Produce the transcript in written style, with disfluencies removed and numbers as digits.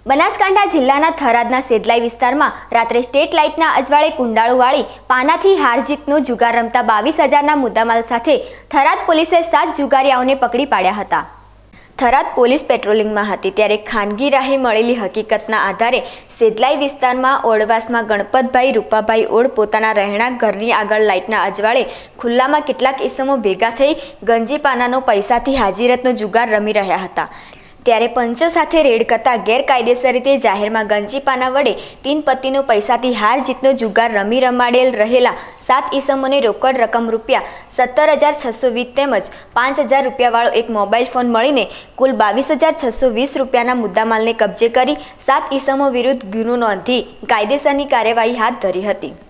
બનાસકાંઠા જિલ્લાના થરાદના સેદલાઈ વિસ્તારમાં રાત્રે સ્ટ્રીટ લાઇટના અજવાળે કુંડાળુવાળી પાનાથી હાર જીતનો જુગાર રમતા 22,000ના મુદ્દામાલ સાથે થરાદ પોલીસે 7 જુગારીયાઓને પકડી પાડ્યા હતા। થરાદ પોલીસ પેટ્રોલિંગમાં હતી ત્યારે ખાનગી રાહે મળેલી હકીકતના આધારે સેદલાઈ વિસ્તારમાં ઓડવાસમાં ગણપતભાઈ રૂપાભાઈ ઓડ પોતાના રહેણાંક ઘરની આગળ લાઇટના અજવાળે ખુલ્લામાં કેટલાક ઈસમો ભેગા થઈ ગંજી પાનાનો પૈસાથી હાજીરતનો જુગાર રમી રહ્યા હતા। ત્યારે પંચો સાથે રેડ કરતા ગેરકાયદેસર રીતે જાહેરમાં ગંજી પાના વડે 3 પત્તીનો પૈસાથી હાર જીતનો જુગાર રમાડેલ રહેલા 7 ઈસમોને રોકડ રકમ ₹17,620 તેમજ 5,000 રૂપિયાવાળો એક મોબાઈલ ફોન મળીને કુલ ₹22,620 રૂપિયાના મુદ્દામાલને કબજે કરી 7 ઈસમો વિરુદ્ધ ગુનો નોંધી કાયદેસરની કાર્યવાહી હાથ ધરી હતી।